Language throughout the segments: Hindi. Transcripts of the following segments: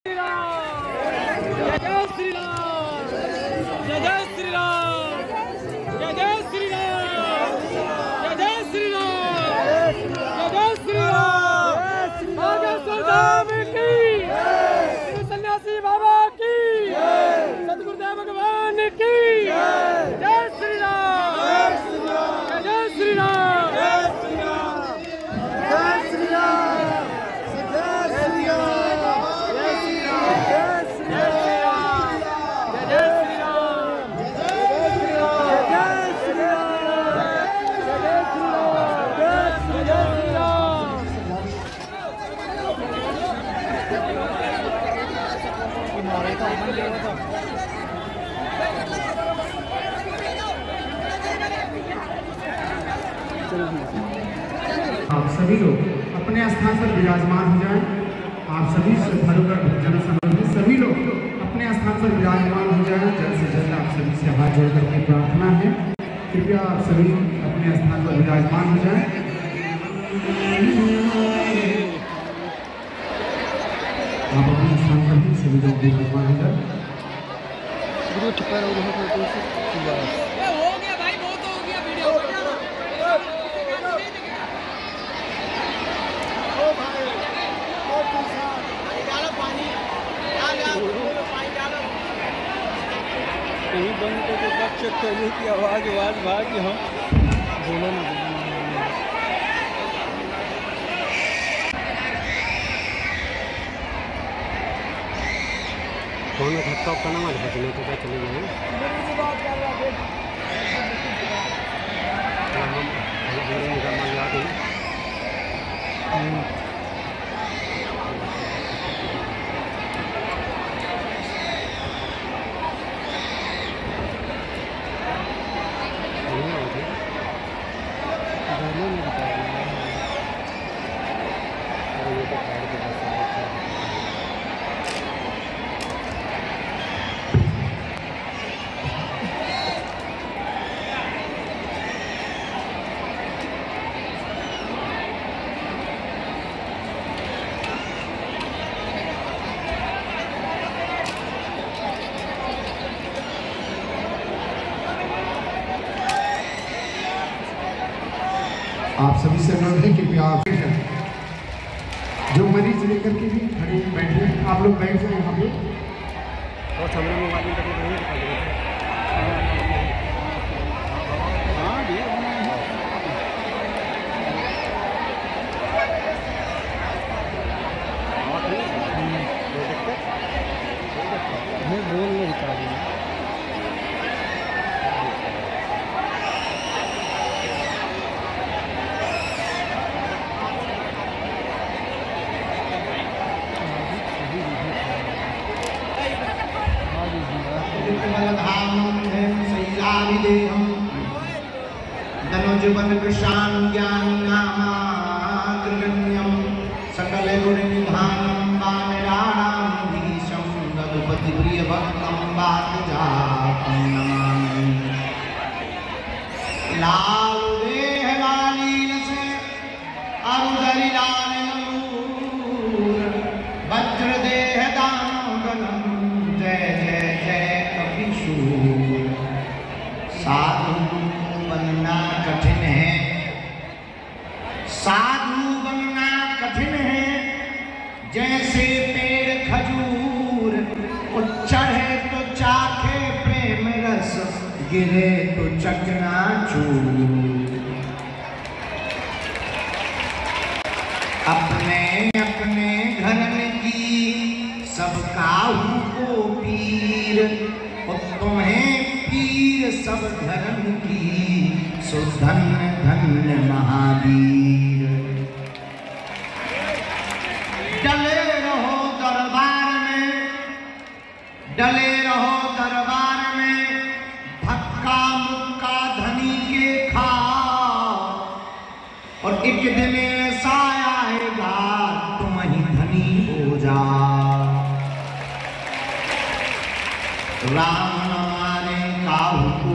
आप सभी लोग अपने स्थान पर विराजमान हो जाएं। आप सभी श्रद्धालुगण भजन संबंधी सभी लोग अपने स्थान पर विराजमान हो जाएं। जल्द से जल्द आप सभी से हाथ जोड़ करके प्रार्थना है, कृपया आप सभी अपने स्थान पर विराजमान हो जाएं। आप अपने स्थान पर भी सभी लोग विराजमान हो जाएं। बंद करके बच सकते हैं कि आवाज भाग के हम बोलो ना कौन धक्का करना मत भजने तो क्या चले गए आप सभी से अनुरोध है कृपया आप जो मरीज लेकर के भी खड़े बैठे आप लोग बैठ जाए यहाँ पे। और सामने मोबाइल बोल नहीं दिखा रही धनुजबन कृशान ज्ञानामाग्रगण्यं सकल गुण निधानं वानराणाधीशं रघुपति प्रिय भक्तं वातजातं नमामि। लाल देह लालीन से अरुधरि लाल नूर वज्र देह दानव गणं जय जय जय कपिशूर। साधु बनना कठिन है, साधु बनना कठिन है, जैसे पेड़ खजूर वो चढ़े तो चाखे प्रेम रस, गिरे तो चकनाचूर। अपने अपने घर में की सब काहू को पीर, और तुम्हें पीर सब धर्म की, सो धन्य धन्य महावीर। डले रहो दरबार में, डले रहो दरबार में, धक्का मुक्का धनी के खाओ, और एक दिन ऐसा आएगा तुम ही धनी हो जाओ। राम न मारे काहू को,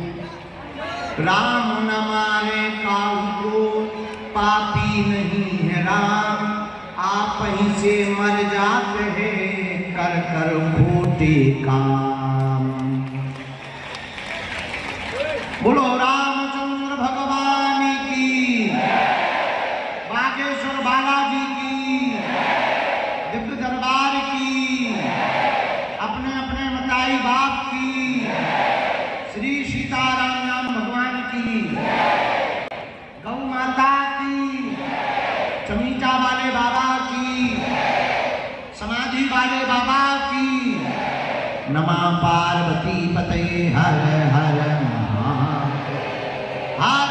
राम न मारे काहू को, पापी नहीं है राम, आप ही से मर जाते हैं ते काम। बोलो रामचंद्र भगवान की, बागेश्वर बालाजी की, दिव्य दरबार की, अपने अपने मताई बाप की, श्री सीताराम भगवान की, गौ माता की, चमीचा वाले बाबा की, समाधि वाले बाबा की। नमः पार्वती पतये हर हर हर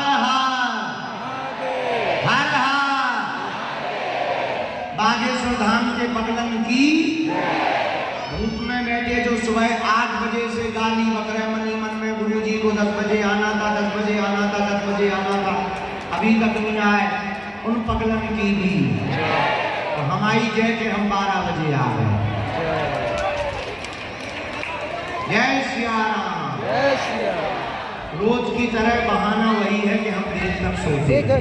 हर हर। बागेश्वर धाम के बगलन की धूप में बैठे जो सुबह 8 बजे से गाली बकरे मनी मन में गुरुजी को 10 बजे आना था, 10 बजे आना था, 10 बजे आना था, अभी तक नहीं आए, उन पगलन की भी तो हमारी जय के हम 12 बजे आ गए। जय सिया राम। जय श्री राम। रोज की तरह बहाना वही है कि हम देर तक सोते हैं।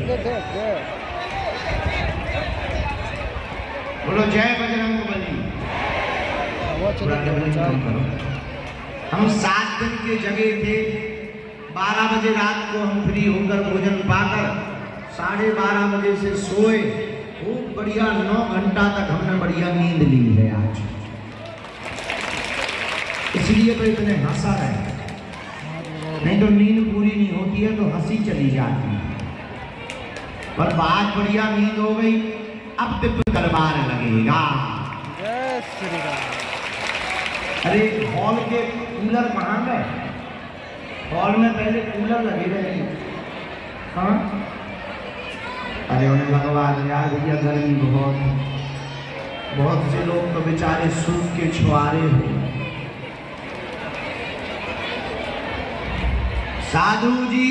बोलो जय बजरंगबली। हम 7 दिन के जगह थे, 12 बजे रात को हम फ्री होकर भोजन पाकर 12:30 बजे से सोए। खूब बढ़िया 9 घंटा तक हमने बढ़िया नींद ली है आज, इसलिए तो इतने हंसा रहे, नहीं तो नींद पूरी नहीं होती है तो हंसी चली जाती है। पर बात बढ़िया नींद हो गई, अब दिव्य दरबार लगेगा। जय श्री राम। अरे हॉल के कूलर कहाँ गए? हॉल में पहले कूलर लगे रहे। हाँ, अरे उन्हें लगवा दो यार भैया, गर्मी बहुत से लोग तो बेचारे सूख के छुआरे हो। साधु जी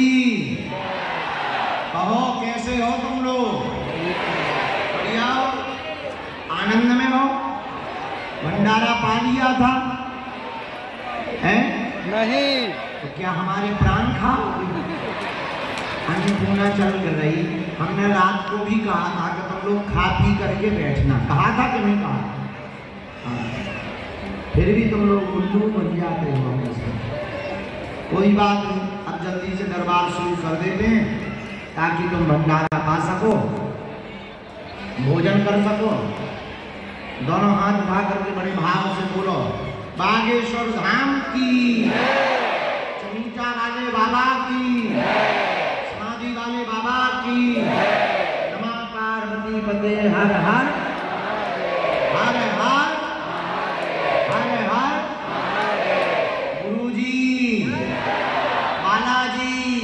कहो कैसे हो तुम लोग? बढ़िया हो, आनंद में हो? भंडारा पा लिया था हैं? नहीं तो क्या हमारे प्राण खा? अन्नपूर्णा चल रही, हमने रात को भी कहा था कि तुम लोग खा पी करके बैठना, कहा था कि नहीं कहा? हाँ। फिर भी तुम लोग उल्लू बन जाते हो हमेशा। कोई बात नहीं, अब जल्दी से दरबार शुरू कर देते हैं ताकि तुम भंडारा पा सको, भोजन कर सको। दोनों हाथ उठा करके बड़े भाव से बोलो बागेश्वर धाम की, चमीचा वाले बाबा की, समाधि वाले बाबा की। नमः पार्वती पते हर हर हर हर हर हर। गुरुजी बालाजी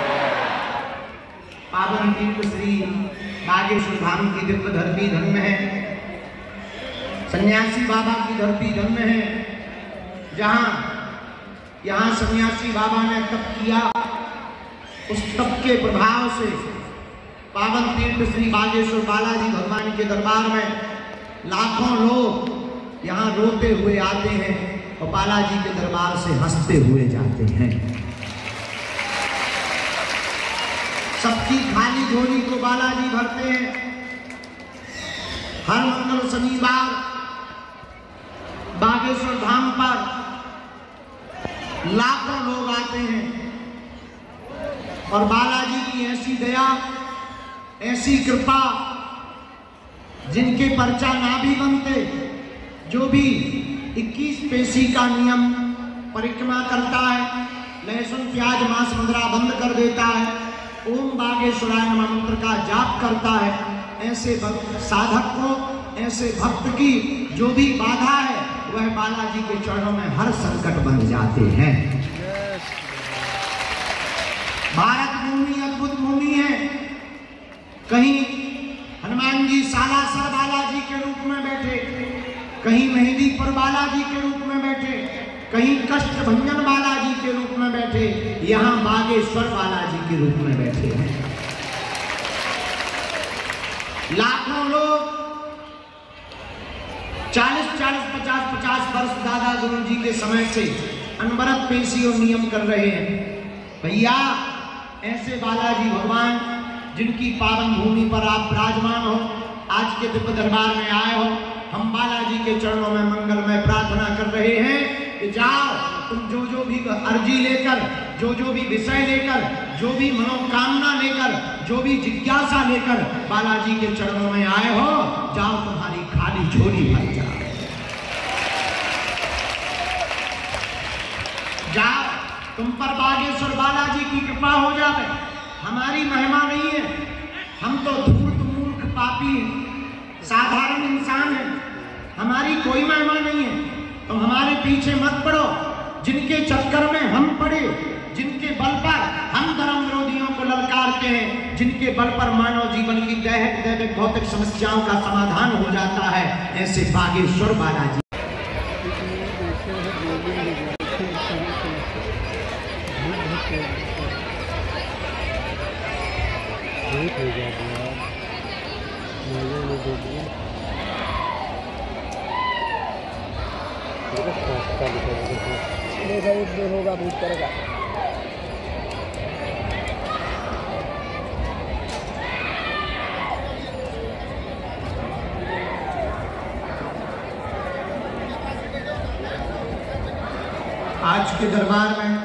पावन तीर्थ श्री बागेश्वर धाम की दिव्य धरती धन्य है, सन्यासी बाबा की धरती धन्य है, जहां यहाँ सन्यासी बाबा ने तप किया। उस तप के प्रभाव से पावन तीर्थ श्री बागेश्वर बालाजी भगवान के दरबार में लाखों लोग यहाँ रोते हुए आते हैं और बालाजी के दरबार से हंसते हुए जाते हैं। सबकी खाली झोली को बालाजी भरते हैं। हर मंगल शनिवार बागेश्वर धाम पर लाखों लोग आते हैं और बालाजी की ऐसी दया, ऐसी कृपा, जिनके पर्चा ना भी बनते, जो भी 21 पेशी का नियम परिक्रमा करता है, लहसुन प्याज मांस मदिरा बंद कर देता है, ओम बागेश्वराय नमः मंत्र का जाप करता है, ऐसे साधक को, ऐसे भक्त की जो भी बाधा है वह बालाजी के चरणों में हर संकट बन जाते हैं। भारत भूमि अद्भुत भूमि है। कहीं हनुमान जी सालासर बालाजी के रूप में बैठे, कहीं मेहंदीपुर बालाजी के रूप में बैठे, कहीं कष्ट भंजन बालाजी के रूप में बैठे, यहाँ बागेश्वर बालाजी के रूप में बैठे हैं। लाखों लोग 40, 50 वर्ष दादा गुरु जी के समय से अनवरत पेशी और नियम कर रहे हैं। भैया ऐसे बालाजी भगवान जिनकी पावन भूमि पर आप विराजमान हो, आज के दिव्य दरबार में आए हो, हम बालाजी के चरणों में मंगलमय प्रार्थना कर रहे हैं कि जाओ तुम जो भी अर्जी लेकर, जो भी विषय लेकर, जो भी मनोकामना लेकर, जो भी जिज्ञासा लेकर बालाजी के चरणों में आए हो, जाओ तुम्हारी खाली झोली भर जाओ। जाओ तुम पर बागेश्वर बालाजी की कृपा हो जाए। हमारी महिमा नहीं है, हम तो धूर्त मूर्ख पापी साधारण इंसान हैं, हमारी कोई महिमा नहीं है। तुम हमारे पीछे मत पड़ो, जिनके चक्कर में हम पड़े, जिनके बल पर हम धर्म विरोधियों को ललकारते हैं, जिनके बल पर मानव जीवन की दैहिक भौतिक समस्याओं का समाधान हो जाता है, ऐसे बागेश्वर बालाजी। होगा भूत करेगा। आज के दरबार में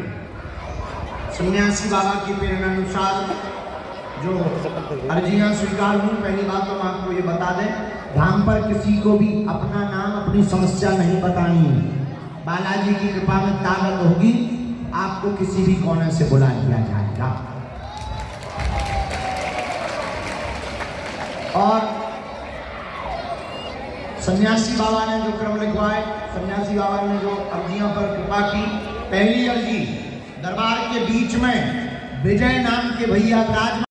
सन्यासी बाबा की प्रेरणा अनुसार जो अर्जियां स्वीकार हुई, पहली बात तो हम आपको ये बता दें, धाम पर किसी को भी अपना नाम, अपनी समस्या नहीं बतानी है। बालाजी की कृपा में ताकत होगी, आपको किसी भी कोने से बुला लिया जाएगा। और सन्यासी बाबा ने जो क्रम लिखवाए, सन्यासी बाबा ने जो अर्जियों पर कृपा की, पहली अर्जी दरबार के बीच में विजय नाम के भैया विराजमान